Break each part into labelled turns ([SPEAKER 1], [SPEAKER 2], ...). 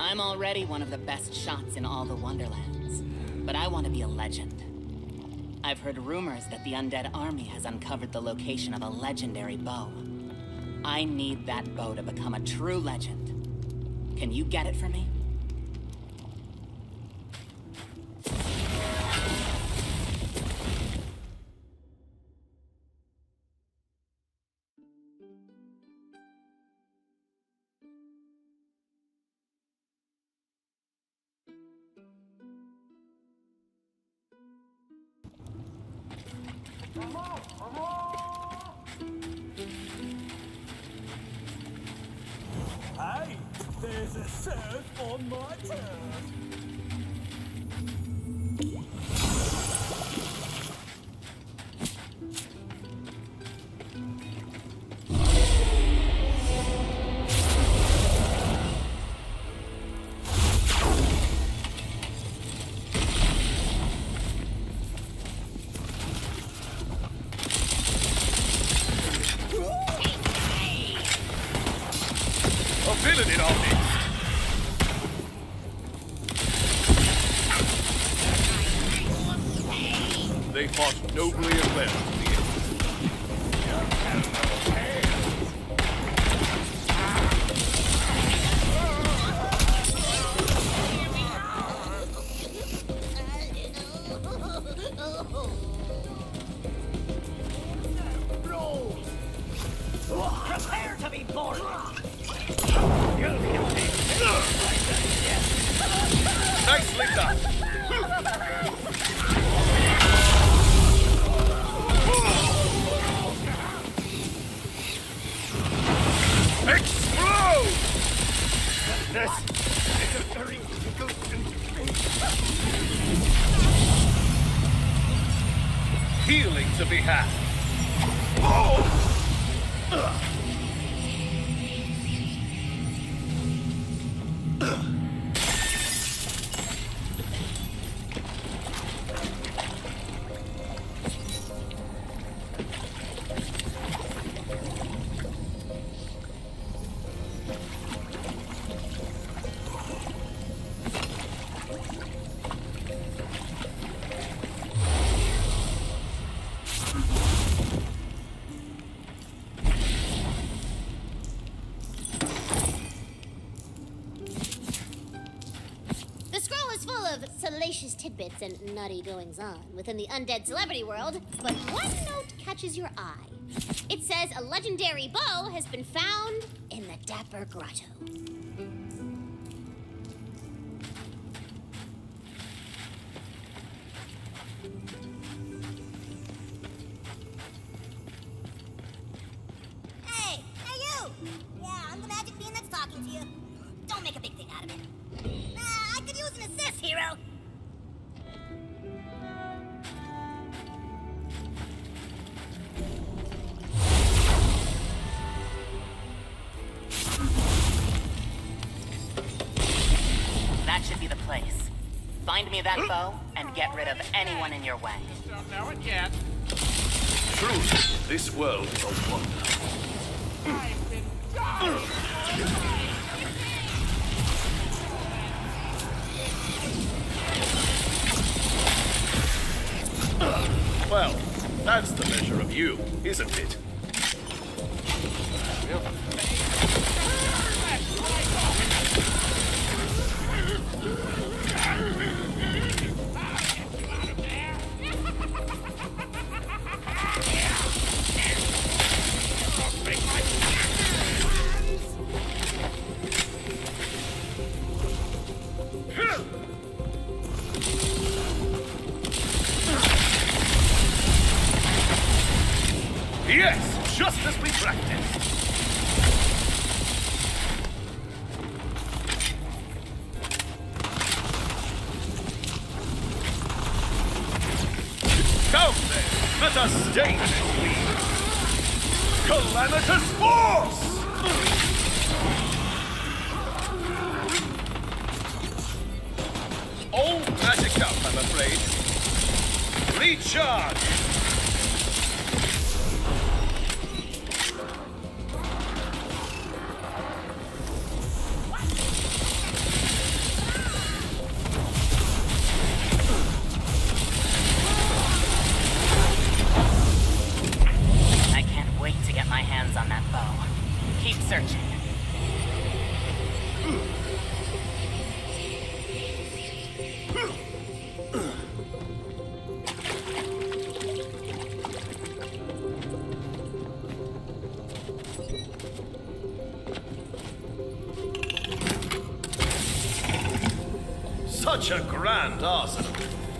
[SPEAKER 1] I'm already one of the best shots in all the Wonderlands, but I want to be a legend. I've heard rumors that the Undead Army has uncovered the location of a legendary bow. I need that bow to become a true legend. Can you get it for me?
[SPEAKER 2] Hey, there's a surf on my turf.
[SPEAKER 3] Feeling it on me. They fought nobly and well to the end.
[SPEAKER 2] Prepare to be born.
[SPEAKER 3] Nicely done. Explode! This is a very difficult healing to be had.
[SPEAKER 4] Salacious tidbits and nutty goings-on within the undead celebrity world, but one note catches your eye. It says a legendary bow has been found in the Dapper Grotto.
[SPEAKER 5] Hey, you! Yeah, I'm the magic bean that's talking to you. Don't make a big thing out of it. I could use an assist, hero.
[SPEAKER 1] That should be the place. Find me that bow and get rid of anyone in your way.
[SPEAKER 3] Don't know it yet. Truly, this world is a wonder.
[SPEAKER 2] I've been dying.
[SPEAKER 3] Well, that's the measure of you, isn't it? Yes, just as we practiced. Come then, let us stage it. Calamitous Force! All magic up, I'm afraid. Recharge!
[SPEAKER 1] searching.
[SPEAKER 3] Such a grand arsenal.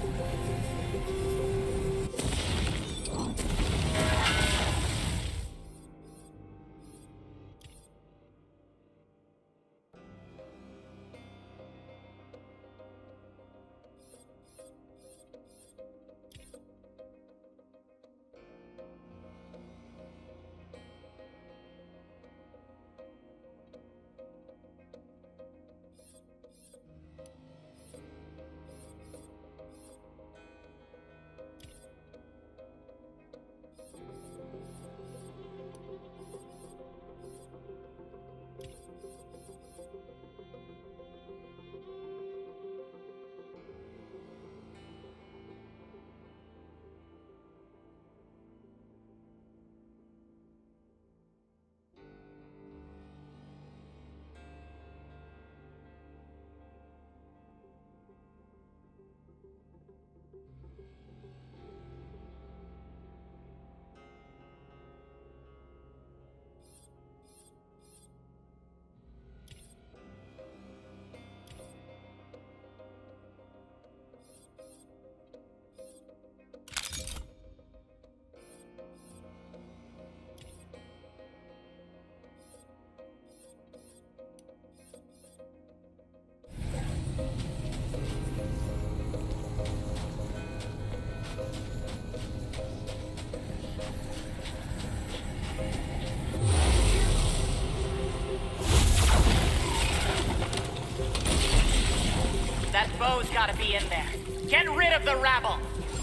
[SPEAKER 1] That bow's gotta be in there. Get rid of the rabble!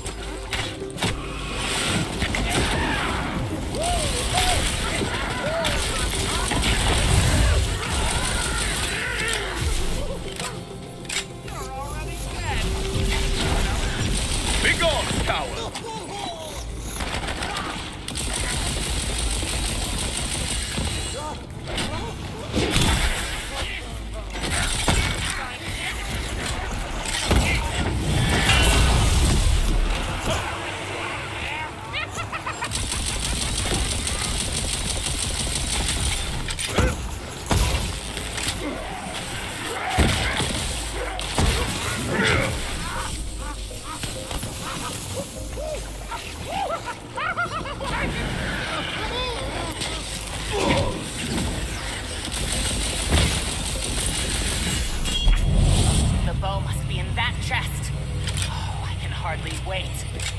[SPEAKER 2] You're already dead.
[SPEAKER 3] Begone, coward!
[SPEAKER 1] The bow must be in that chest. Oh, I can hardly wait.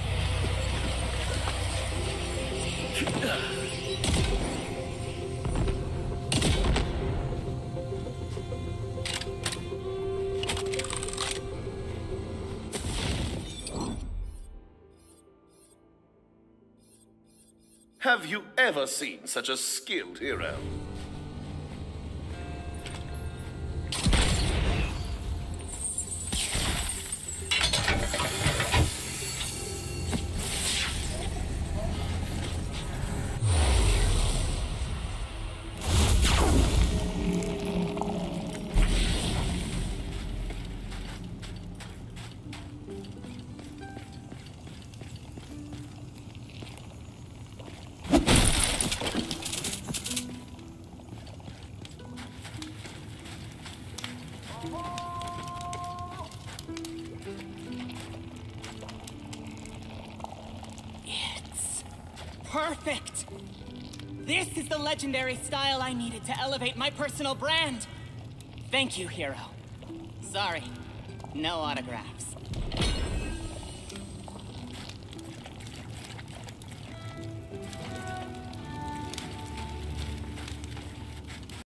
[SPEAKER 3] Have you ever seen such a skilled hero?
[SPEAKER 1] It's perfect! This is the legendary style I needed to elevate my personal brand. Thank you, hero. Sorry, no autographs.